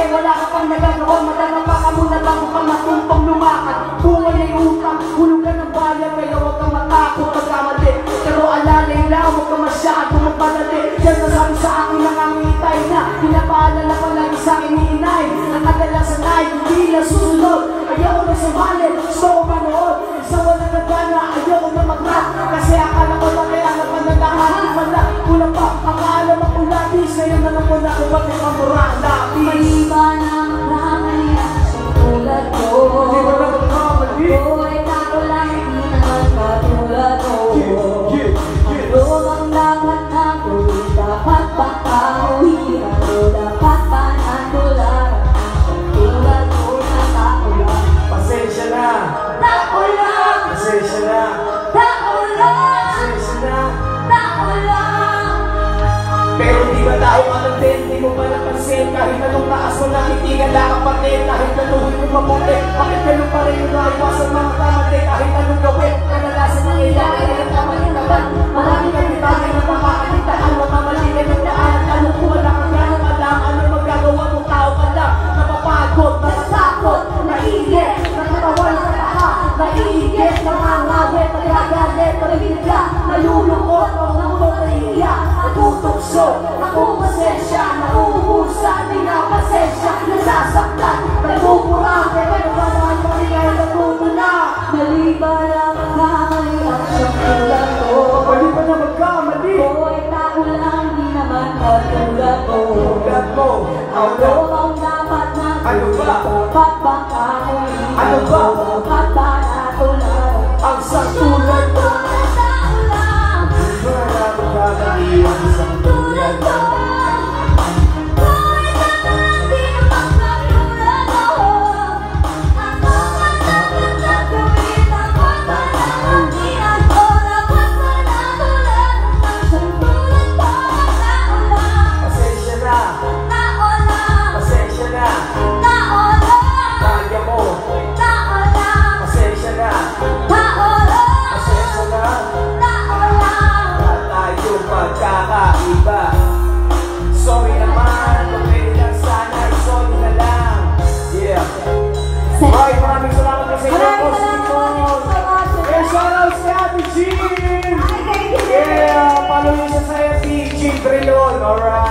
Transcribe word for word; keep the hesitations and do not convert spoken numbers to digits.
wala ka pang nagagawa. Madalapa ka muna bago ka matumpang lumakad. Buhay ay utang, hulog ka ng bayan, kaya huwag kang matakot magkamali. Pero alalay lang, huwag ka masyadong magpadali. Yan nasabi sa akin nangangitay na pinapaalala palagi sa akin ni inay. Nakadalasan ay hindi na susunod. Ayaw na sumali, gusto ko manood. Isa walang nagana, ayaw na mag-rap. Kasi akala ko na kaya napanalahan. Wala, kulang pa, akala makulabis. Ngayon na lang po na kung ba't yung kamura labis. Mali ba na maramali sa tulad ko? Hindi ba na magkamali? Ako ay tako lang, hindi naman katulad ko. Ano bang dapat na tuloy? Dapat ba kauwi? Ano dapat ba na tulad? Tulad ko na tako lang. Pasensya na. Tako lang. Pasensya na. Tako lang. Pasensya na. Tako lang. Pero di ba tayo kanantin? Di mo ba napansin? Kahit anong taas mo nakitigan na kapatid. Kahit naluhin mo mabuti. Bakit ganun pa rin yung naiwasan mga kamati? Kahit anong gawin, kadalasan ng ilalagay ang kamalitaban. Maraming kapitagay na makakalitan. Ano mamaligan ng daan? Ano kung wala kang ganang alam? Ano magagawa mong tao ka lang? Napapagod, natatakot, naiigit, natatawa, natataha, naiigit, nangangawit, nagagalit, nabibigla, nalulungkot, nangulong, naiiyak, natutokso, nakupasensya, nauubusan, di na pasensya, nasasaktan, nagpupurang, kaya nagpapahal pa rin ay natuto na. Mali ba na magkamali ang siyang tulad ko? Mali ba na magkamali? Ako ay tako lang, di naman katulad ko. Tulad mo, Ano bang dapat na Ano ba? dapat ba kauwi? Ano ba? Dapat ba na tulad? ang isang tulad mo. Tao lang. Di ba na magkamali ang isang tulad mo? Yeah, follow nyo sa F B, Jim Trilon, alright.